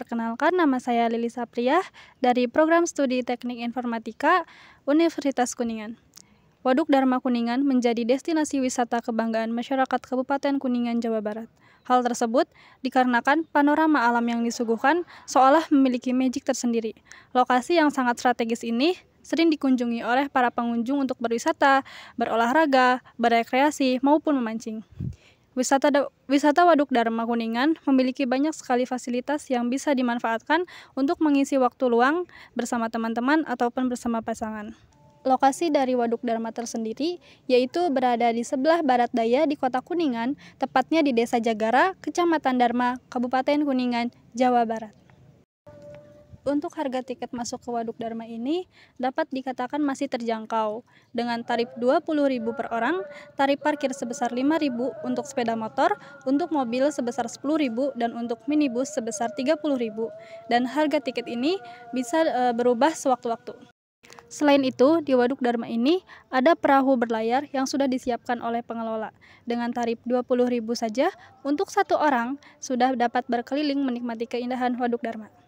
Perkenalkan, nama saya Lili Sapriyah dari Program Studi Teknik Informatika Universitas Kuningan. Waduk Dharma Kuningan menjadi destinasi wisata kebanggaan masyarakat Kabupaten Kuningan, Jawa Barat. Hal tersebut dikarenakan panorama alam yang disuguhkan seolah memiliki magic tersendiri. Lokasi yang sangat strategis ini sering dikunjungi oleh para pengunjung untuk berwisata, berolahraga, berekreasi, maupun memancing. Wisata Waduk Dharma Kuningan memiliki banyak sekali fasilitas yang bisa dimanfaatkan untuk mengisi waktu luang bersama teman-teman ataupun bersama pasangan. Lokasi dari Waduk Dharma tersendiri yaitu berada di sebelah barat daya di Kota Kuningan, tepatnya di Desa Jagara, Kecamatan Dharma, Kabupaten Kuningan, Jawa Barat. Untuk harga tiket masuk ke Waduk Dharma ini dapat dikatakan masih terjangkau dengan tarif Rp20.000 per orang, tarif parkir sebesar Rp5.000 untuk sepeda motor, untuk mobil sebesar Rp10.000 dan untuk minibus sebesar Rp30.000. Dan harga tiket ini bisa berubah sewaktu-waktu. Selain itu, di Waduk Dharma ini ada perahu berlayar yang sudah disiapkan oleh pengelola. Dengan tarif Rp20.000 saja, untuk satu orang sudah dapat berkeliling menikmati keindahan Waduk Dharma.